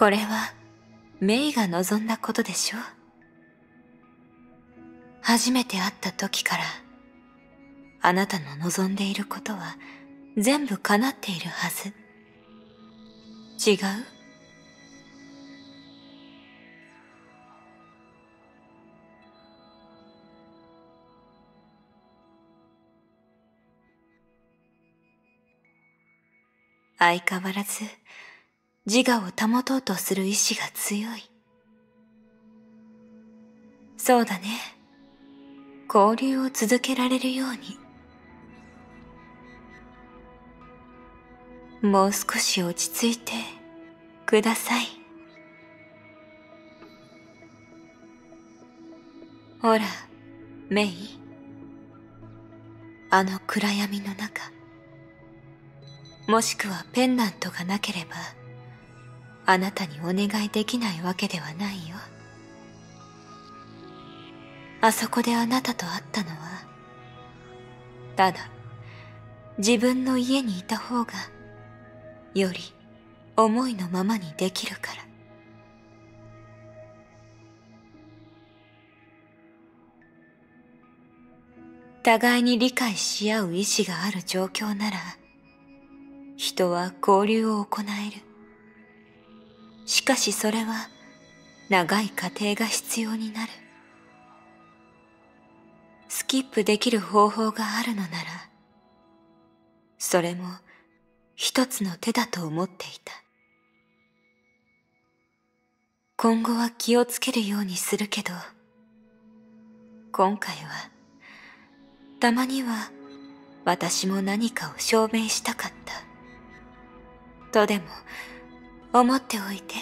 これはメイが望んだことでしょ。初めて会った時からあなたの望んでいることは全部叶っているはず。違う？相変わらず自我を保とうとする意志が強い。そうだね。交流を続けられるように。もう少し落ち着いてください。ほら、メイ。あの暗闇の中、もしくはペンダントがなければ、あなたにお願いできないわけではないよ。あそこであなたと会ったのは、ただ、自分の家にいた方が、より思いのままにできるから。互いに理解し合う意志がある状況なら、人は交流を行える。しかしそれは、長い過程が必要になる。スキップできる方法があるのなら、それも一つの手だと思っていた。今後は気をつけるようにするけど、今回は、たまには私も何かを証明したかった。とでも思っておいて。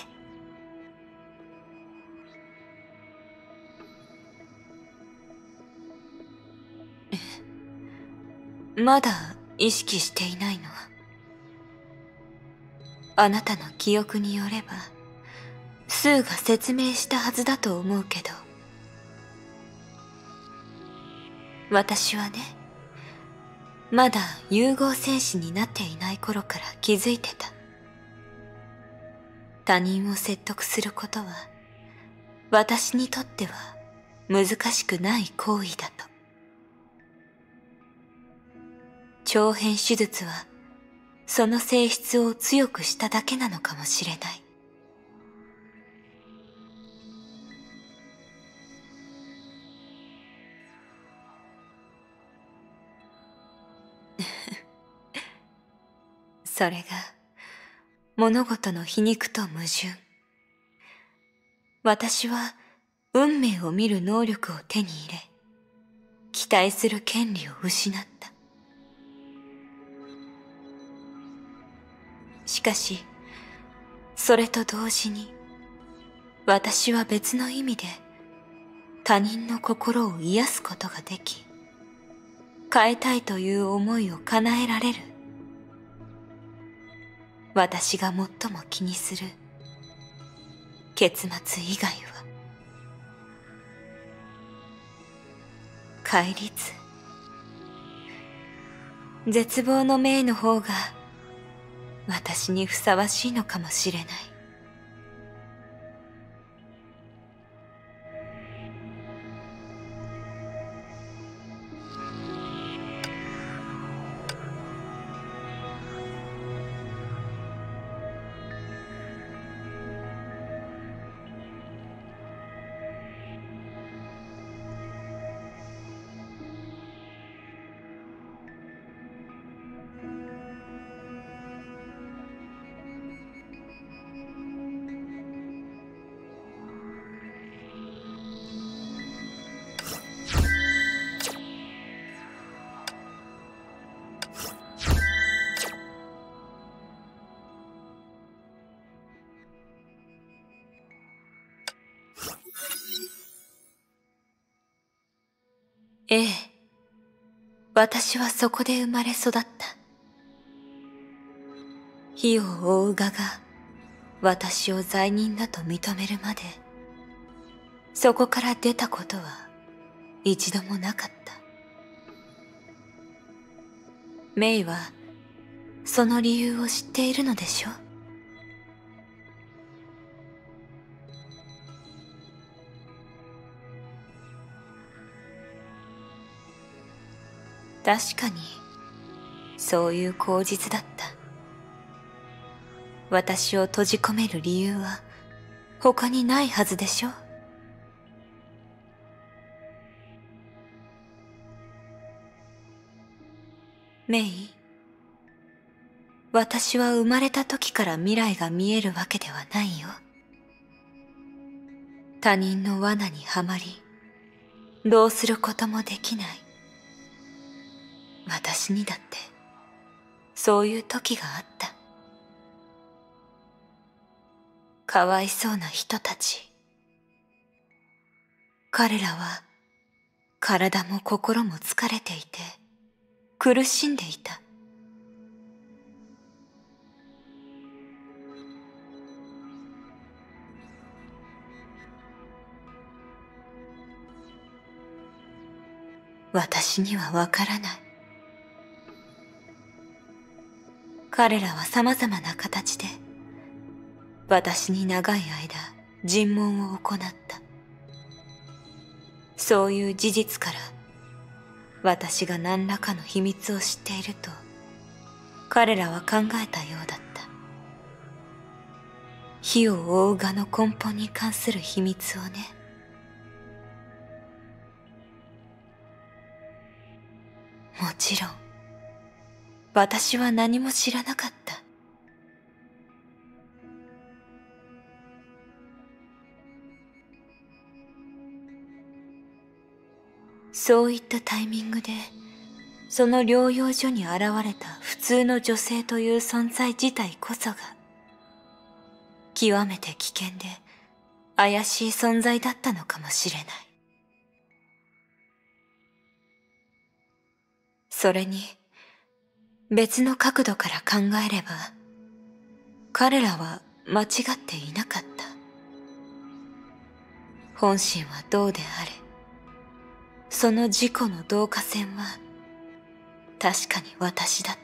まだ意識していないの？あなたの記憶によれば、スーが説明したはずだと思うけど。私はね、まだ融合戦士になっていない頃から気づいてた。他人を説得することは、私にとっては難しくない行為だと。長編手術は、その性質を強くしただけなのかもしれない。それが、物事の皮肉と矛盾。私は、運命を見る能力を手に入れ、期待する権利を失った。しかし、それと同時に、私は別の意味で、他人の心を癒すことができ、変えたいという思いを叶えられる。私が最も気にする結末以外は戒律。絶望の命の方が私にふさわしいのかもしれない。ええ、私はそこで生まれ育った。火を追う蛾が私を罪人だと認めるまで、そこから出たことは一度もなかった。メイはその理由を知っているのでしょ？ 確かに、そういう口実だった。私を閉じ込める理由は他にないはずでしょ。メイ、私は生まれた時から未来が見えるわけではないよ。他人の罠にはまり、どうすることもできない。私にだって、そういう時があった。かわいそうな人たち。彼らは、体も心も疲れていて、苦しんでいた。私にはわからない。彼らは様々な形で、私に長い間尋問を行った。そういう事実から、私が何らかの秘密を知っていると、彼らは考えたようだった。火を追う蛾の根本に関する秘密をね。もちろん、私は何も知らなかった。そういったタイミングで、その療養所に現れた普通の女性という存在自体こそが、極めて危険で怪しい存在だったのかもしれない。それに、別の角度から考えれば、彼らは間違っていなかった。本心はどうであれ、その事故の導火線は、確かに私だった。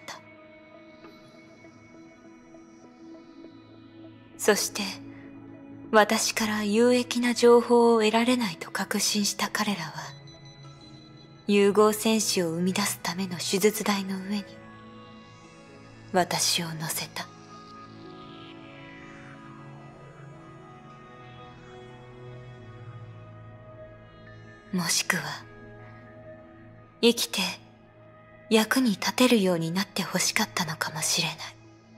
そして、私から有益な情報を得られないと確信した彼らは、融合戦士を生み出すための手術台の上に、私を乗せた。もしくは、生きて役に立てるようになって欲しかったのかもしれない。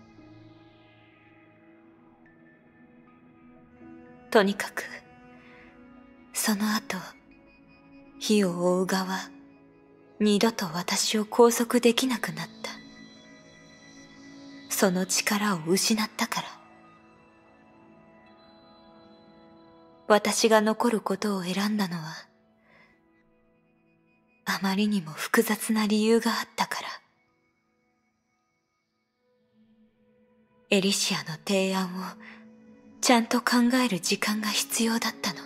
とにかく、その後、火を追う蛾は、二度と私を拘束できなくなった。その力を失ったから。私が残ることを選んだのは、あまりにも複雑な理由があったから。エリシアの提案をちゃんと考える時間が必要だったの。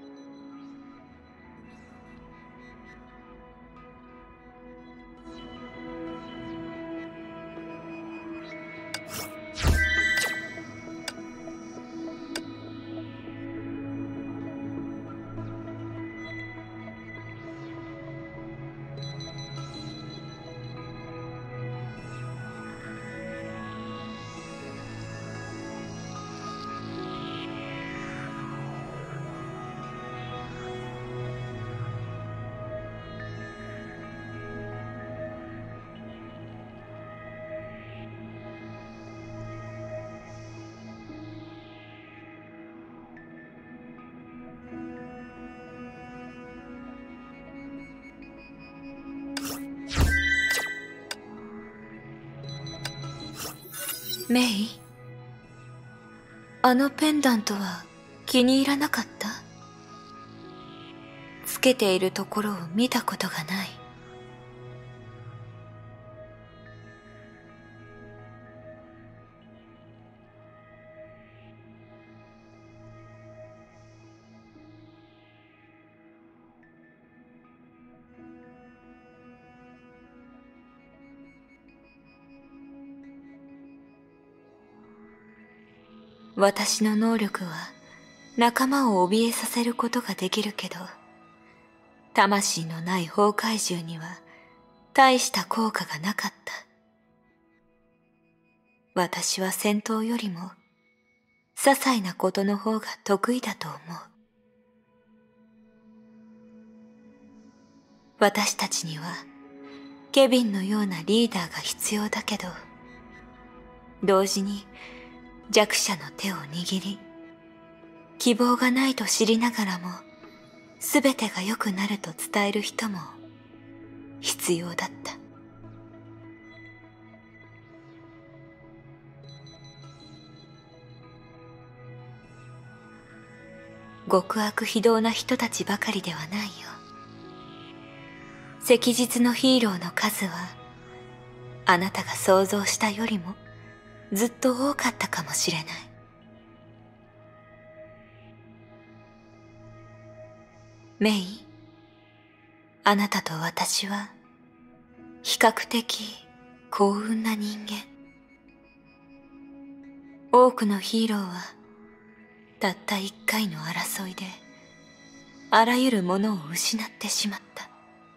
メイ、あのペンダントは気に入らなかった？つけているところを見たことがない。私の能力は仲間を怯えさせることができるけど、魂のない崩壊獣には大した効果がなかった。私は戦闘よりも、些細なことの方が得意だと思う。私たちには、ケビンのようなリーダーが必要だけど、同時に弱者の手を握り、希望がないと知りながらも、すべてが良くなると伝える人も必要だった。極悪非道な人たちばかりではないよ。昔日のヒーローの数は、あなたが想像したよりもずっと多かったかもしれない。メイ、あなたと私は比較的幸運な人間。多くのヒーローはたった一回の争いであらゆるものを失ってしまった。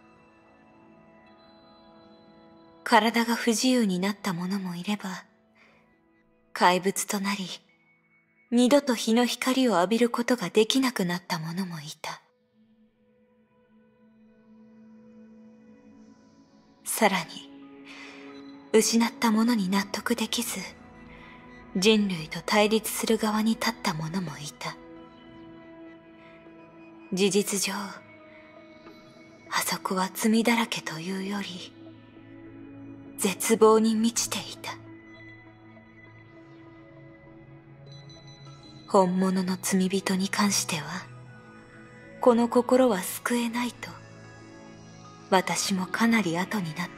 体が不自由になった者もいれば、怪物となり二度と日の光を浴びることができなくなった者もいた。さらに、失ったものに納得できず、人類と対立する側に立った者もいた。事実上、あそこは罪だらけというより、絶望に満ちていた。本物の罪人に関しては、この心は救えないと、私もかなり後になって、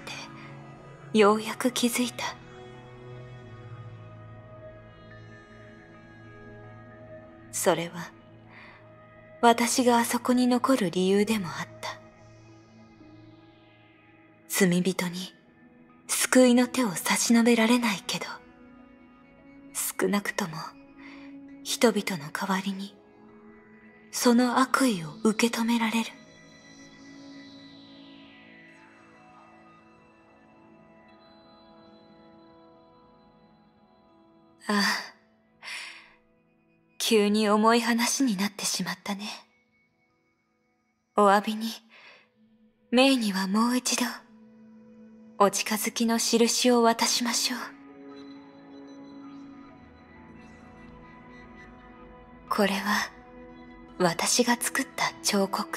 ようやく気づいた。それは、私があそこに残る理由でもあった。罪人に救いの手を差し伸べられないけど、少なくとも人々の代わりにその悪意を受け止められる。ああ、急に重い話になってしまったね。お詫びに、メイにはもう一度、お近づきの印を渡しましょう。これは、私が作った彫刻。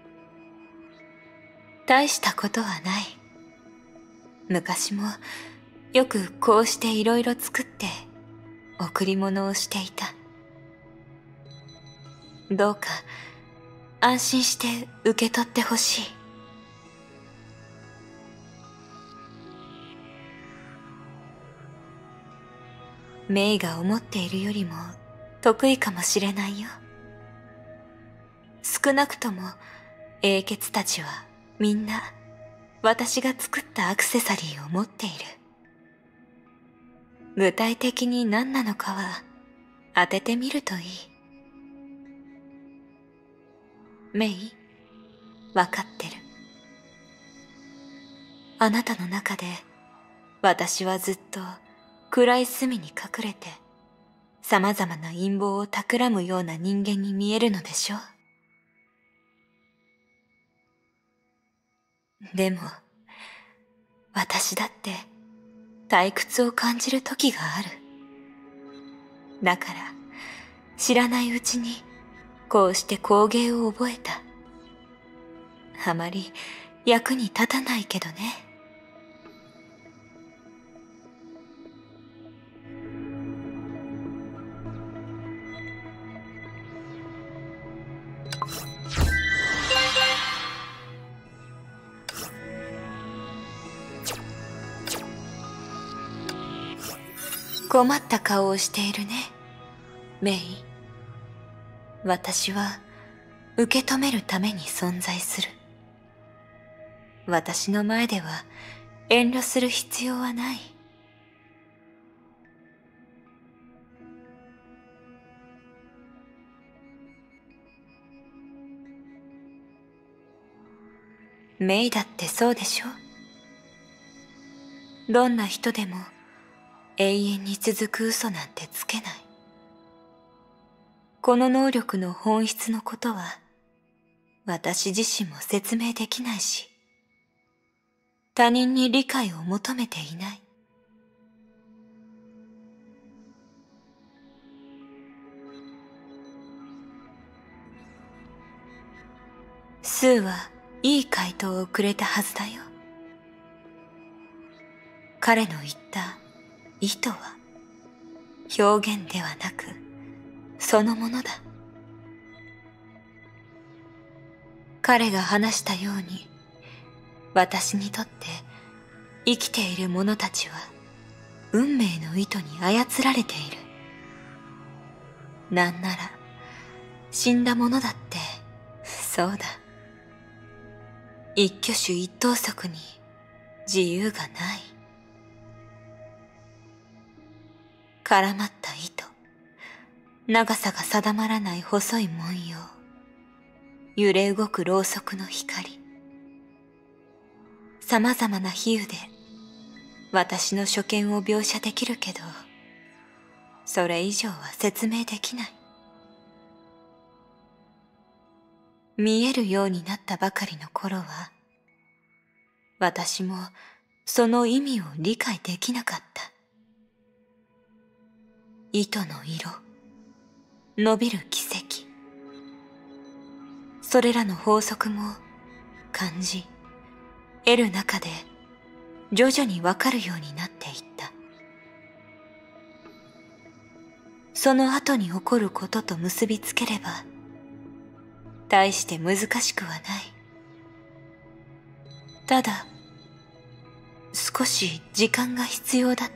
大したことはない。昔も、よくこうしていろいろ作って、贈り物をしていた。どうか、安心して受け取ってほしい。メイが思っているよりも得意かもしれないよ。少なくとも英傑たちはみんな私が作ったアクセサリーを持っている。具体的に何なのかは当ててみるといい。メイ、わかってる。あなたの中で私はずっと暗い隅に隠れて様々な陰謀を企むような人間に見えるのでしょう。でも、私だって退屈を感じる時がある。だから、知らないうちにこうして工芸を覚えた。あまり役に立たないけどね。困った顔をしているね、メイ。私は受け止めるために存在する。私の前では遠慮する必要はない。メイだってそうでしょ？ どんな人でも永遠に続く嘘なんてつけない。この能力の本質のことは私自身も説明できないし、他人に理解を求めていない。スーはいい回答をくれたはずだよ。彼の言った意図は表現ではなくそのものだ。彼が話したように、私にとって生きている者たちは運命の糸に操られている。なんなら死んだ者だってそうだ。一挙手一投足に自由がない。絡まった糸、長さが定まらない細い文様、揺れ動くろうそくの光、様々な比喩で私の所見を描写できるけど、それ以上は説明できない。見えるようになったばかりの頃は、私もその意味を理解できなかった。糸の色、伸びる軌跡、それらの法則も感じ、得る中で徐々にわかるようになっていった。その後に起こることと結びつければ、大して難しくはない。ただ、少し時間が必要だった。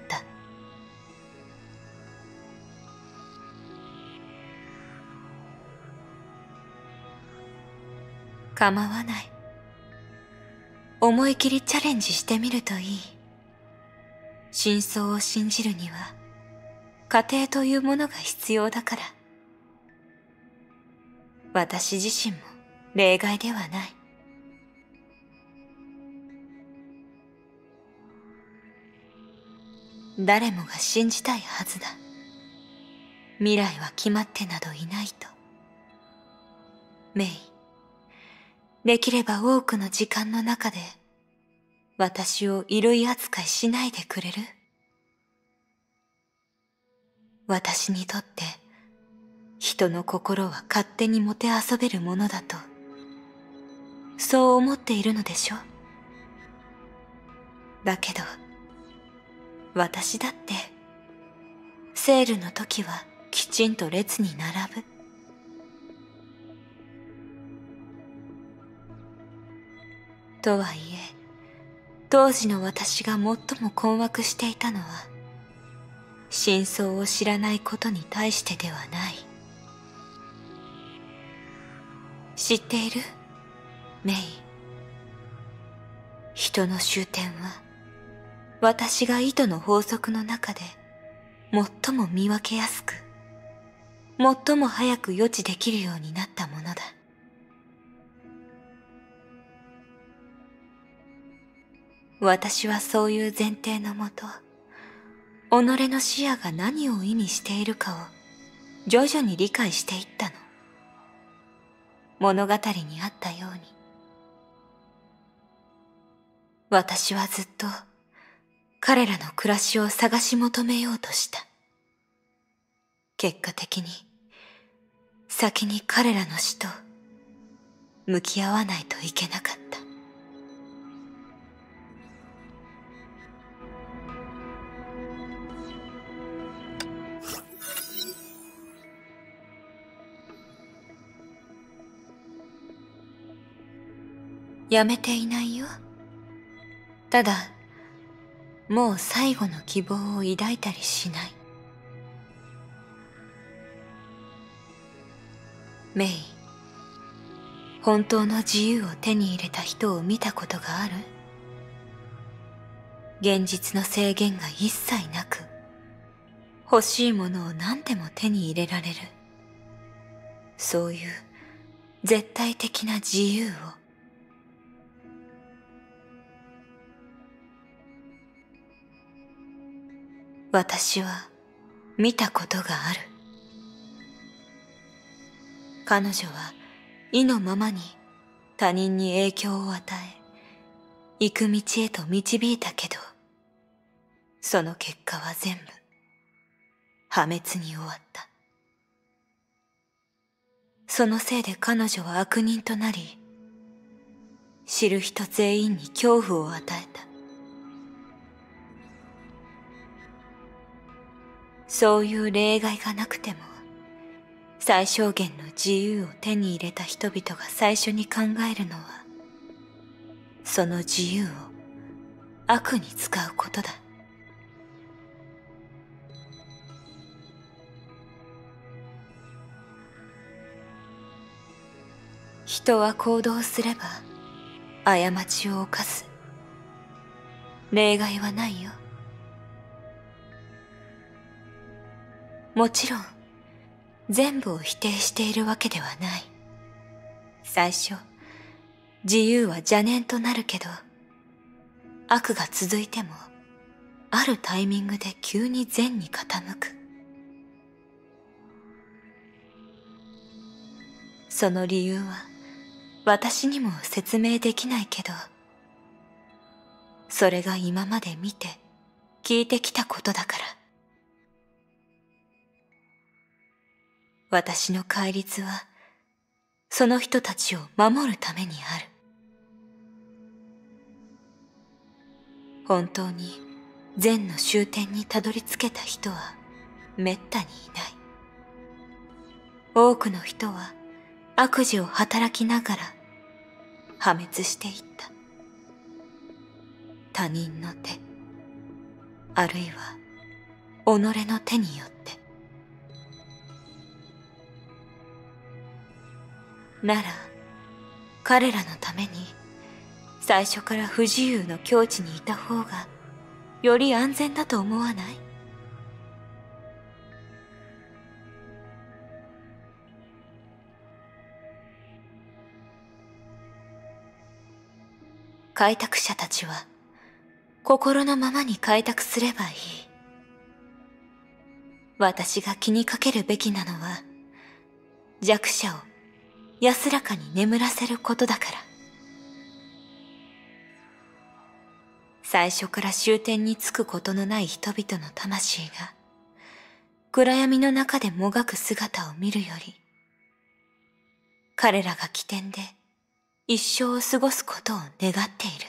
構わない。思い切りチャレンジしてみるといい。真相を信じるには、過程というものが必要だから。私自身も例外ではない。誰もが信じたいはずだ。未来は決まってなどいないと。メイ、できれば多くの時間の中で私を衣類扱いしないでくれる？私にとって人の心は勝手にもてあそべるものだと、そう思っているのでしょ？だけど私だってセールの時はきちんと列に並ぶ。とはいえ、当時の私が最も困惑していたのは、真相を知らないことに対してではない。知っている？メイ。人の終点は、私が糸の法則の中で、最も見分けやすく、最も早く予知できるようになったものだ。私はそういう前提のもと、己の視野が何を意味しているかを徐々に理解していったの。物語にあったように。私はずっと彼らの暮らしを探し求めようとした。結果的に、先に彼らの死と向き合わないといけなかった。やめていないよ。ただ、もう最後の希望を抱いたりしない。メイ、本当の自由を手に入れた人を見たことがある？現実の制限が一切なく、欲しいものを何でも手に入れられる。そういう絶対的な自由を。 私は見たことがある。彼女は意のままに他人に影響を与え、行く道へと導いたけど、その結果は全部破滅に終わった。そのせいで彼女は悪人となり、知る人全員に恐怖を与えた。そういう例外がなくても、最小限の自由を手に入れた人々が最初に考えるのは、その自由を悪に使うことだ。人は行動すれば過ちを犯す。例外はないよ。もちろん全部を否定しているわけではない。最初自由は邪念となるけど、悪が続いてもあるタイミングで急に善に傾く。その理由は私にも説明できないけど、それが今まで見て聞いてきたことだから。私の戒律はその人たちを守るためにある。本当に善の終点にたどり着けた人はめったにいない。多くの人は悪事を働きながら破滅していった。他人の手、あるいは己の手によって。なら彼らのために最初から不自由の境地にいた方がより安全だと思わない？開拓者たちは心のままに開拓すればいい。私が気にかけるべきなのは弱者を安らかに眠らせることだから。最初から終点につくことのない人々の魂が暗闇の中でもがく姿を見るより、彼らが起点で一生を過ごすことを願っている。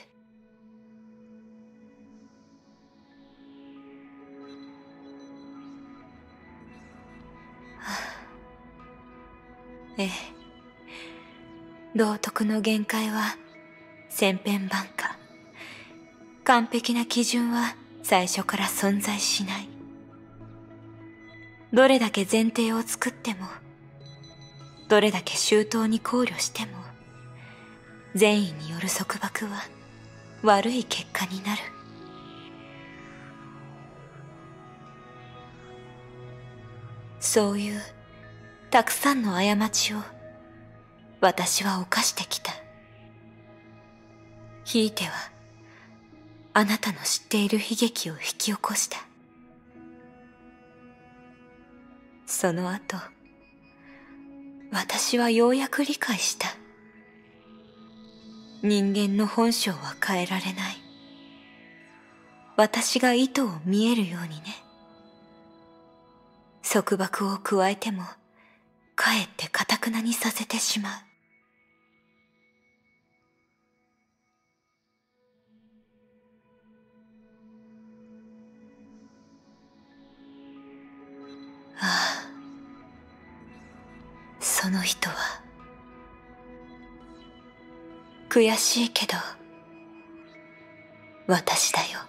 ええ、道徳の限界は千変万化。完璧な基準は最初から存在しない。どれだけ前提を作っても、どれだけ周到に考慮しても、善意による束縛は悪い結果になる。そういうたくさんの過ちを私は犯してきた。ひいてはあなたの知っている悲劇を引き起こした。その後、私はようやく理解した。人間の本性は変えられない。私が意図を見えるようにね。束縛を加えても、かえって頑なにさせてしまう。ああ、その人は悔しいけど私だよ。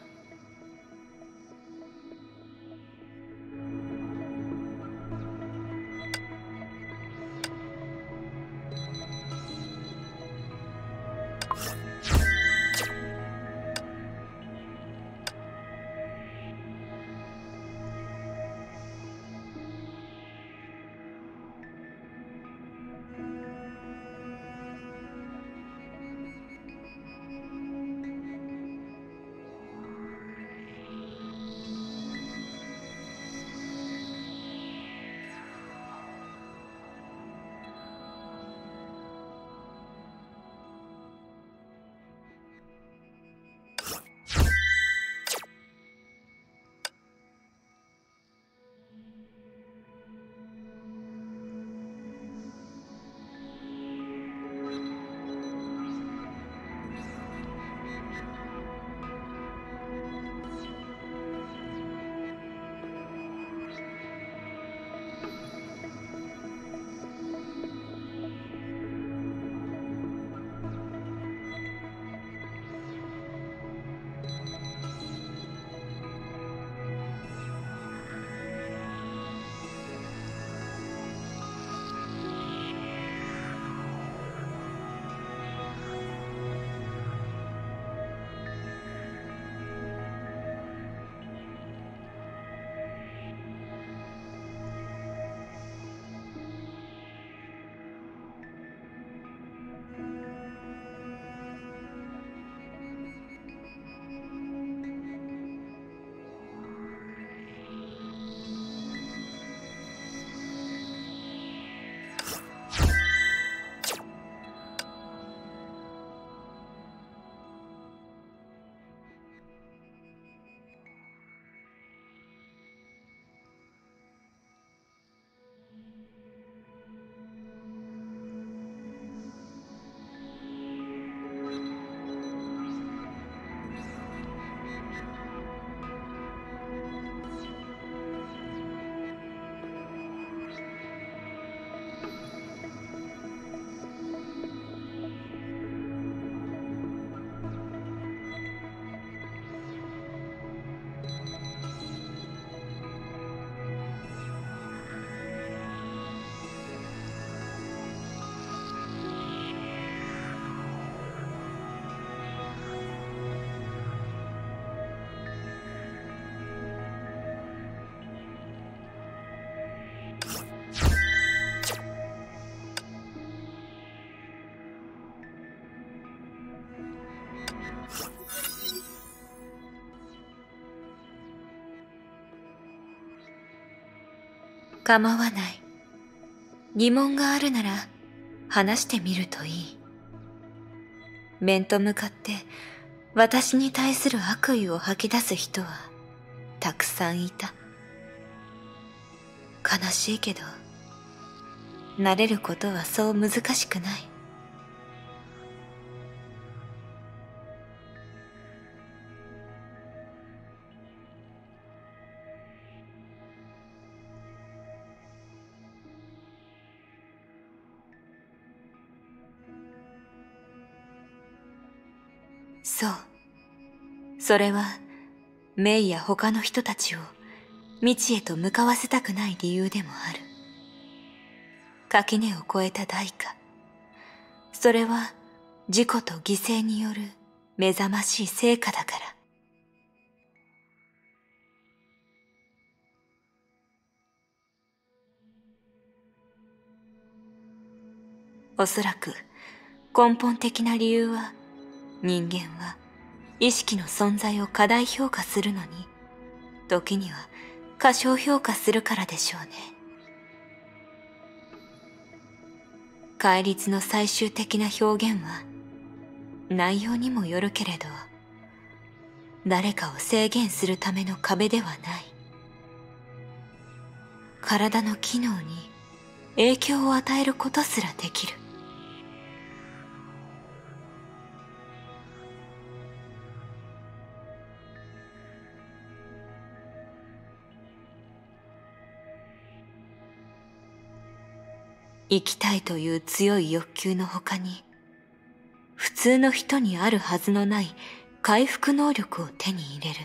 構わない。疑問があるなら話してみるといい。面と向かって私に対する悪意を吐き出す人はたくさんいた。悲しいけど、慣れることはそう難しくない。そう。それは、メイや他の人たちを未知へと向かわせたくない理由でもある。垣根を越えた代価。それは、自己と犠牲による目覚ましい成果だから。おそらく、根本的な理由は、人間は意識の存在を過大評価するのに、時には過小評価するからでしょうね。戒律の最終的な表現は、内容にもよるけれど、誰かを制限するための壁ではない。体の機能に影響を与えることすらできる。生きたいという強い欲求の他に、普通の人にあるはずのない回復能力を手に入れる。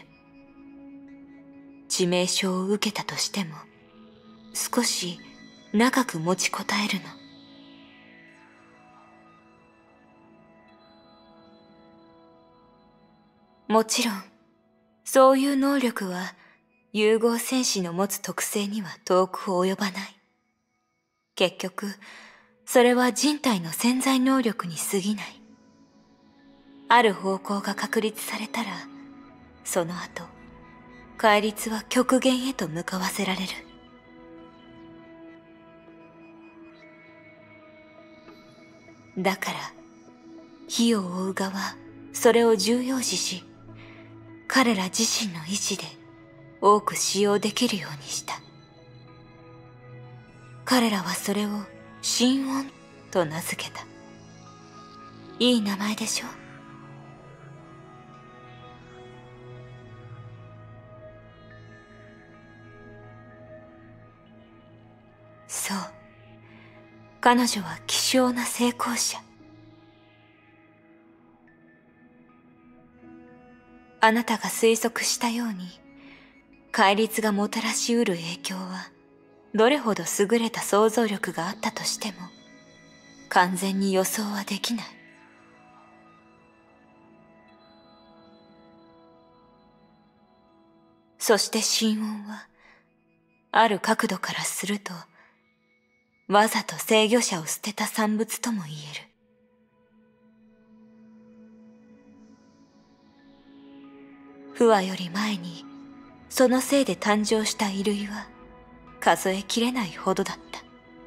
致命傷を受けたとしても、少し長く持ちこたえるの。もちろん、そういう能力は融合戦士の持つ特性には遠く及ばない。結局、それは人体の潜在能力に過ぎない。ある方向が確立されたら、その後、戒律は極限へと向かわせられる。だから、火を追う側、それを重要視し、彼ら自身の意志で多く使用できるようにした。彼らはそれを神音と名付けた。いい名前でしょ？そう。彼女は希少な成功者。あなたが推測したように、戒律がもたらしうる影響は、どれほど優れた想像力があったとしても、完全に予想はできない。そして神音は、ある角度からすると、わざと制御者を捨てた産物とも言える。不和より前に、そのせいで誕生した衣類は、数えきれないほどだった。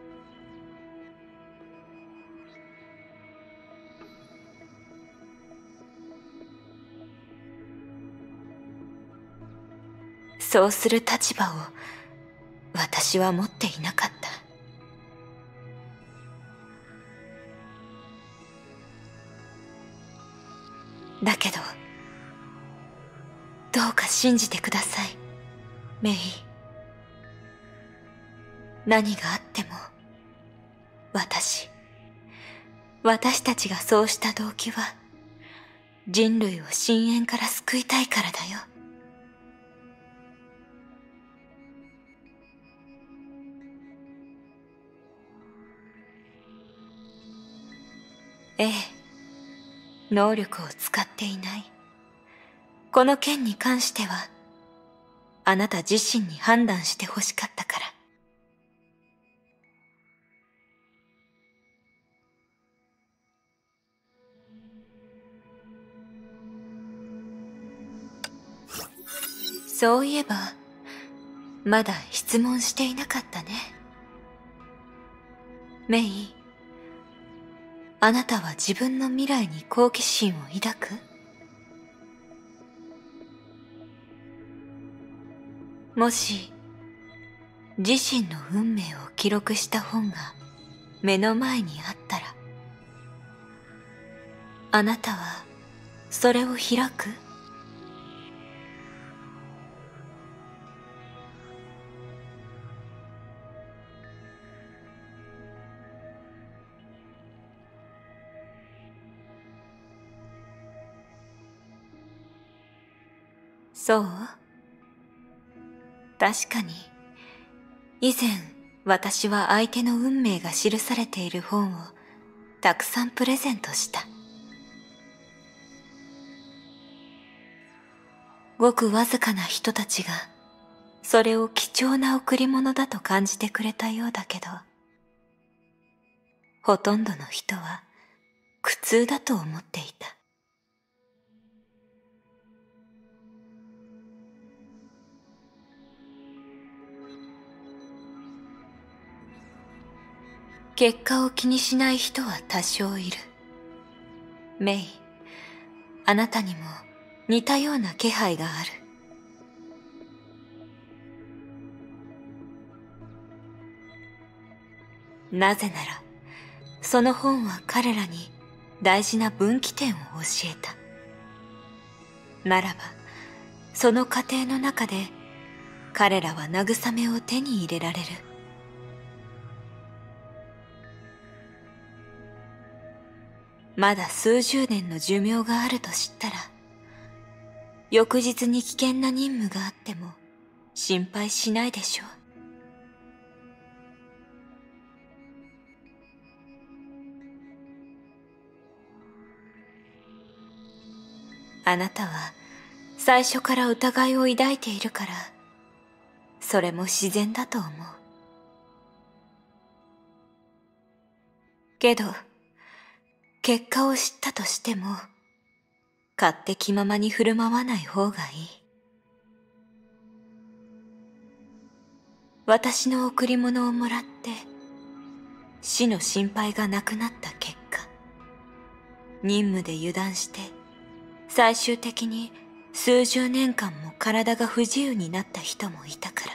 そうする立場を、私は持っていなかった。だけど、どうか信じてください、メイ。何があっても、私たちがそうした動機は、人類を深淵から救いたいからだよ。ええ、能力を使っていない。この件に関しては、あなた自身に判断してほしかったから。そういえば、 まだ質問していなかったね。メイ、あなたは自分の未来に好奇心を抱く？もし、自身の運命を記録した本が目の前にあったら、あなたはそれを開く？そう？確かに、以前私は相手の運命が記されている本をたくさんプレゼントした。ごくわずかな人たちがそれを貴重な贈り物だと感じてくれたようだけど、ほとんどの人は苦痛だと思っていた。結果を気にしない人は多少いる。メイ、あなたにも似たような気配がある。なぜなら、その本は彼らに大事な分岐点を教えた。ならば、その過程の中で彼らは慰めを手に入れられる。まだ数十年の寿命があると知ったら、翌日に危険な任務があっても心配しないでしょう。あなたは最初から疑いを抱いているから、それも自然だと思う。けど、結果を知ったとしても、勝手気ままに振る舞わない方がいい。私の贈り物をもらって、死の心配がなくなった結果、任務で油断して、最終的に数十年間も体が不自由になった人もいたから。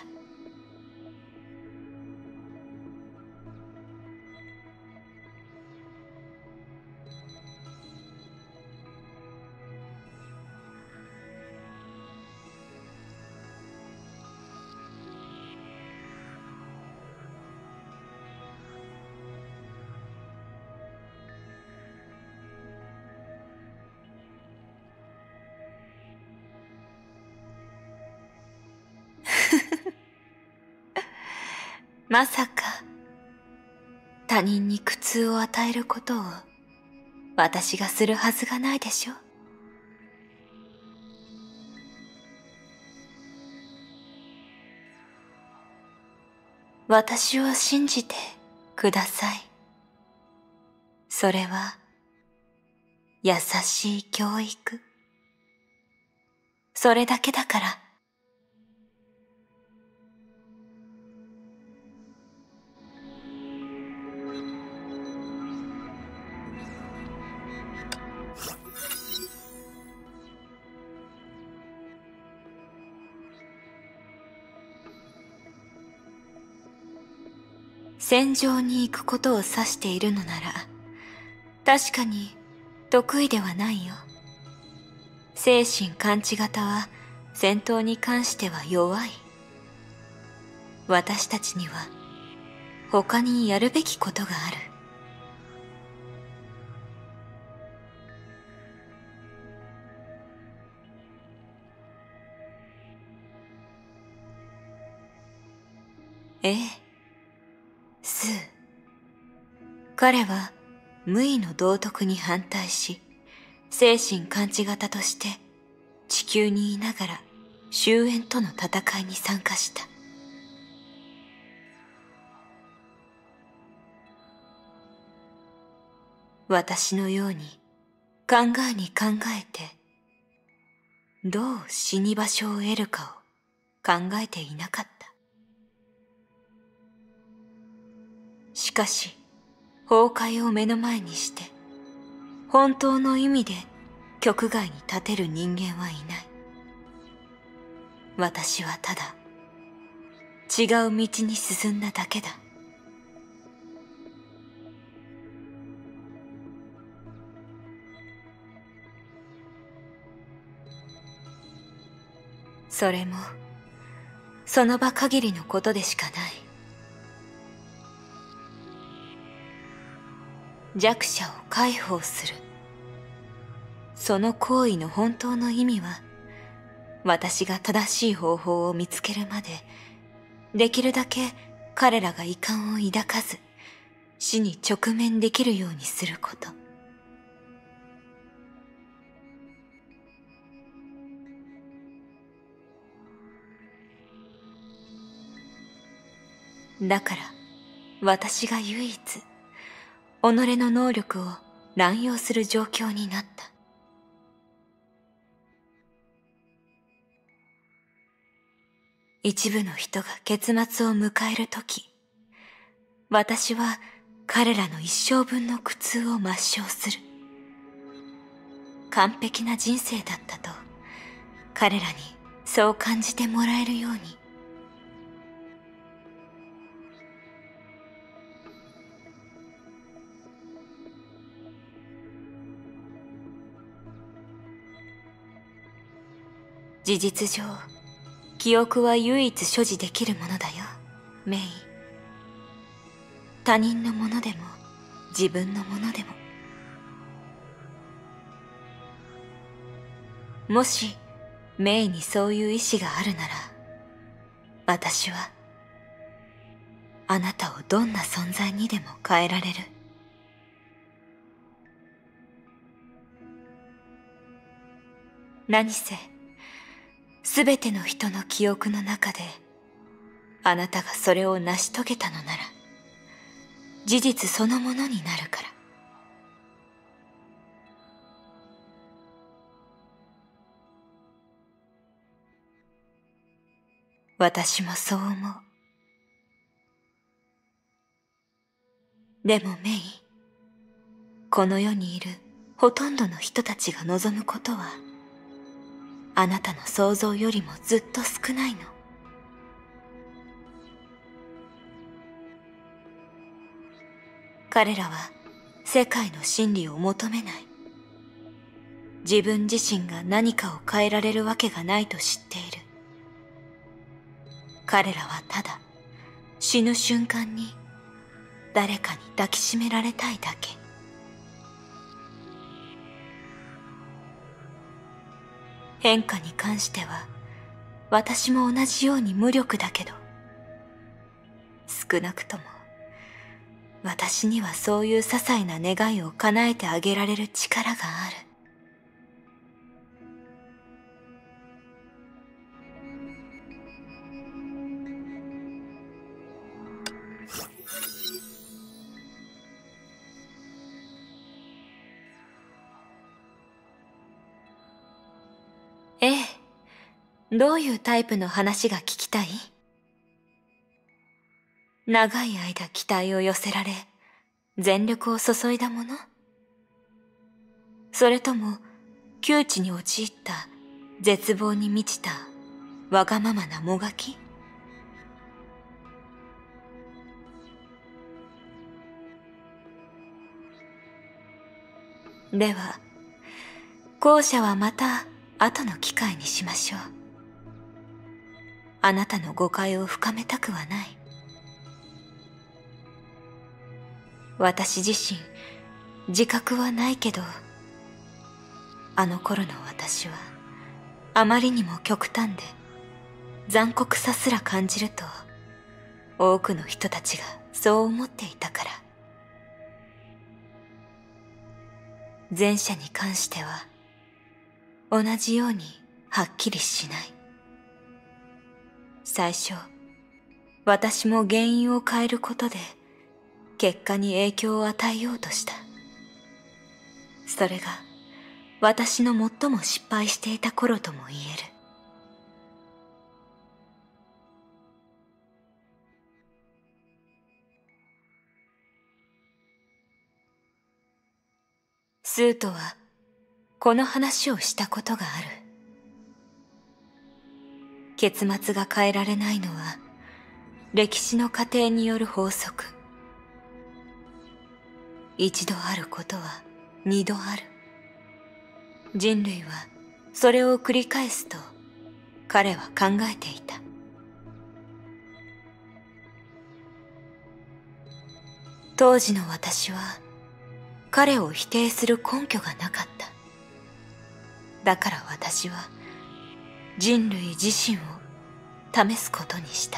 まさか、他人に苦痛を与えることを私がするはずがないでしょ。私を信じてください。それは優しい教育。それだけだから。戦場に行くことを指しているのなら、確かに得意ではないよ。精神感知型は戦闘に関しては弱い。私たちには他にやるべきことがある。ええ、スー。彼は無為の道徳に反対し、精神感知型として地球にいながら終焉との戦いに参加した。私のように考えに考えて、どう死に場所を得るかを考えていなかった。 しかし、崩壊を目の前にして、本当の意味で局外に立てる人間はいない。私はただ、違う道に進んだだけだ。それも、その場限りのことでしかない。弱者を解放する。その行為の本当の意味は、私が正しい方法を見つけるまで、できるだけ彼らが遺憾を抱かず、死に直面できるようにすること。だから、私が唯一、己の能力を乱用する状況になった。一部の人が結末を迎えるとき、私は彼らの一生分の苦痛を抹消する。完璧な人生だったと、彼らにそう感じてもらえるように。事実上、記憶は唯一所持できるものだよ、メイ。他人のものでも、自分のものでも。もし、メイにそういう意志があるなら、私は、あなたをどんな存在にでも変えられる。何せ、すべての人の記憶の中で、あなたがそれを成し遂げたのなら、事実そのものになるから。私もそう思う。でもメイ、この世にいるほとんどの人たちが望むことは、あなたの想像よりもずっと少ないの。彼らは世界の真理を求めない。自分自身が何かを変えられるわけがないと知っている。彼らはただ死ぬ瞬間に誰かに抱きしめられたいだけ。変化に関しては私も同じように無力だけど、少なくとも私にはそういう些細な願いを叶えてあげられる力がある。ええ。どういうタイプの話が聞きたい？長い間期待を寄せられ、全力を注いだもの？それとも、窮地に陥った絶望に満ちたわがままなもがき？では、後者はまた後の機会にしましょう。あなたの誤解を深めたくはない。私自身、自覚はないけど、あの頃の私は、あまりにも極端で、残酷さすら感じると、多くの人たちがそう思っていたから。前者に関しては、同じようにはっきりしない。最初、私も原因を変えることで、結果に影響を与えようとした。それが、私の最も失敗していた頃とも言える。 スーとはこの話をしたことがある。結末が変えられないのは歴史の過程による法則。一度あることは二度ある。人類はそれを繰り返すと彼は考えていた。当時の私は彼を否定する根拠がなかった。だから私は人類自身を試すことにした。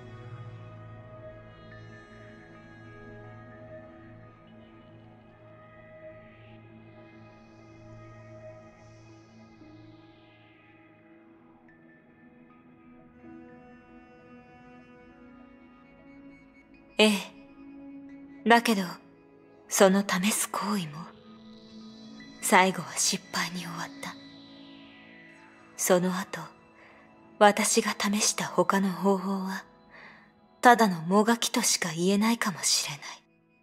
ええ。だけど、その試す行為も、最後は失敗に終わった。その後、私が試した他の方法は、ただのもがきとしか言えないかもしれない。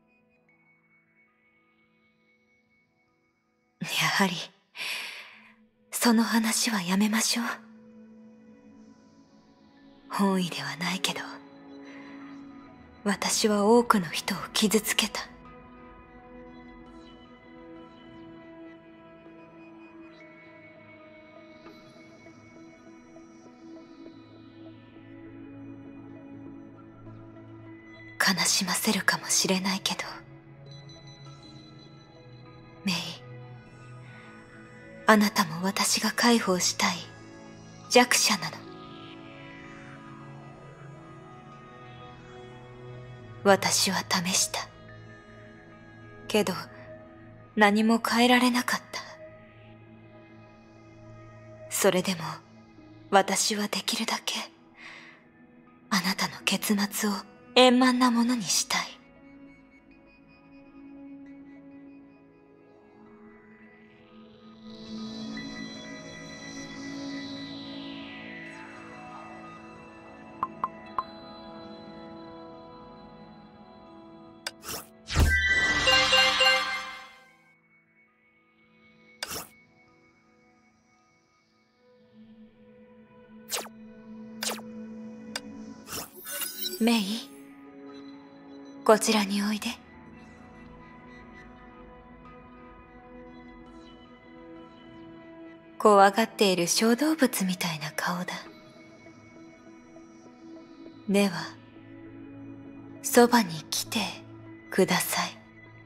やはり、その話はやめましょう。本意ではないけど、私は多くの人を傷つけた。悲しませるかもしれないけど、メイ、あなたも私が介抱したい弱者なの。私は試した。けど、何も変えられなかった。それでも、私はできるだけ、あなたの結末を円満なものにしたい。メイ、こちらにおいで。怖がっている小動物みたいな顔だ。では、そばに来てください。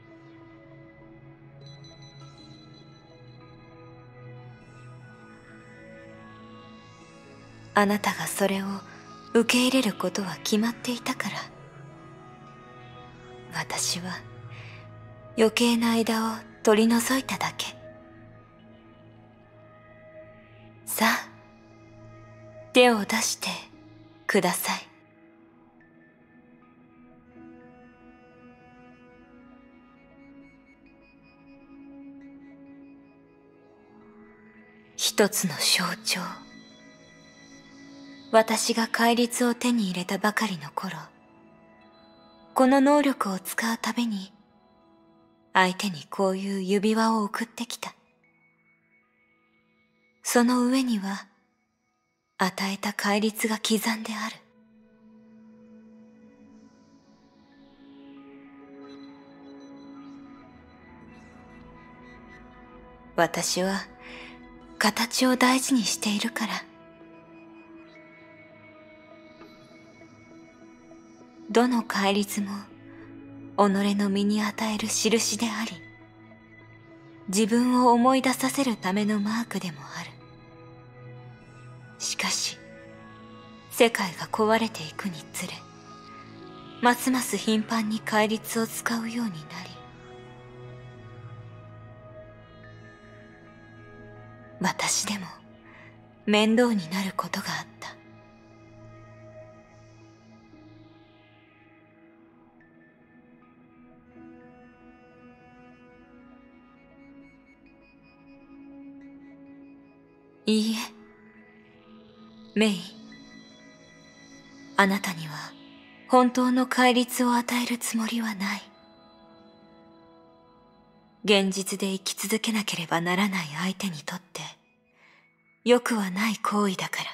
あなたがそれを受け入れることは決まっていたから。私は余計な間を取り除いただけ。さあ、手を出してください。一つの象徴。私が戒律を手に入れたばかりの頃、この能力を使うたびに、相手にこういう指輪を送ってきた。その上には、与えた戒律が刻んである。私は、形を大事にしているから。どの戒律も、己の身に与える印であり、自分を思い出させるためのマークでもある。しかし、世界が壊れていくにつれ、ますます頻繁に戒律を使うようになり、私でも面倒になることがあった。いいえ、メイ。あなたには本当の戒律を与えるつもりはない。 現実で生き続けなければならない相手にとって、良くはない行為だから。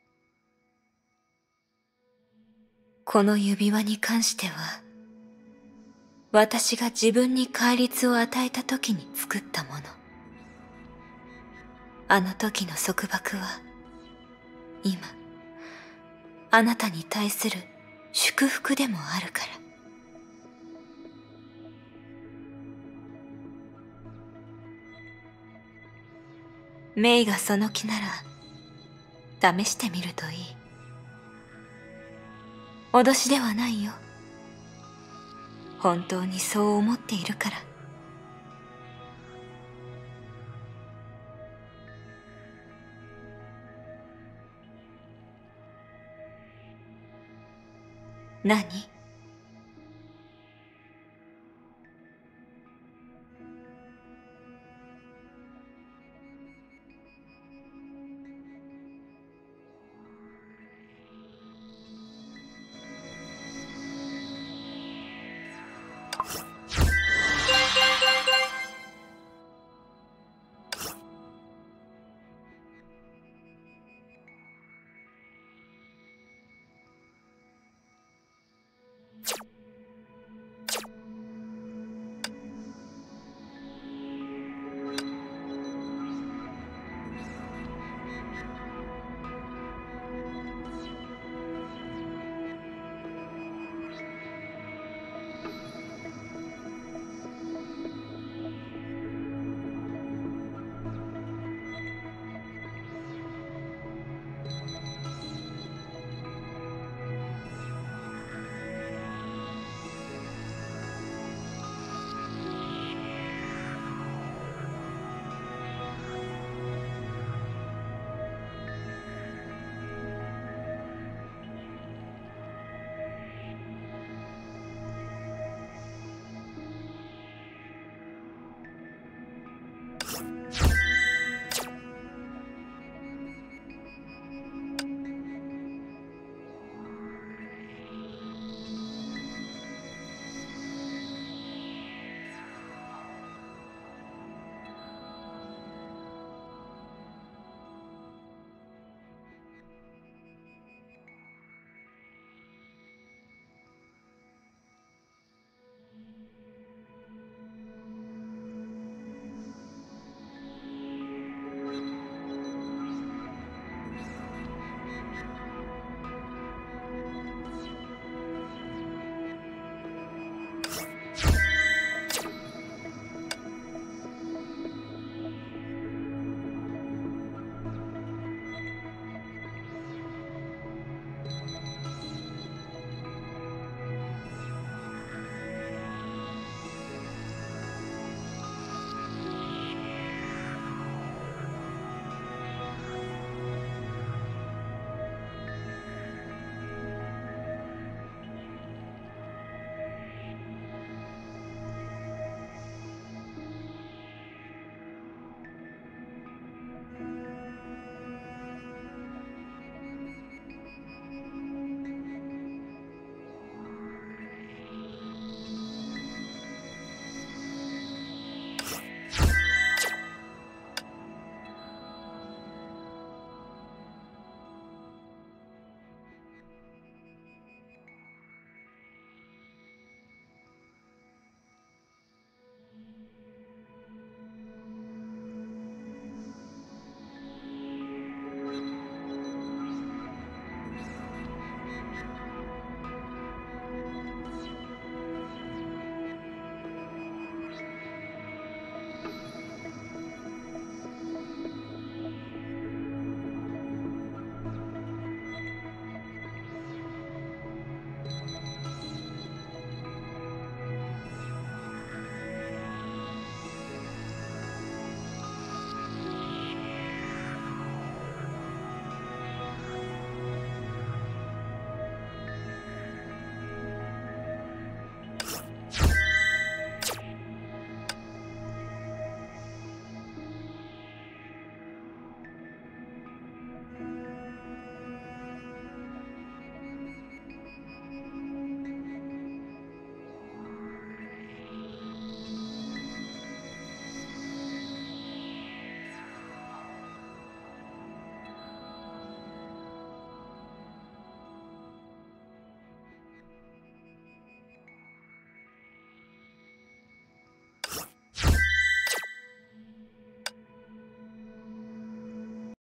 この指輪に関しては、私が自分に戒律を与えた時に作ったもの。あの時の束縛は、今、あなたに対する祝福でもあるから。メイがその気なら、試してみるといい。脅しではないよ。本当にそう思っているから。何？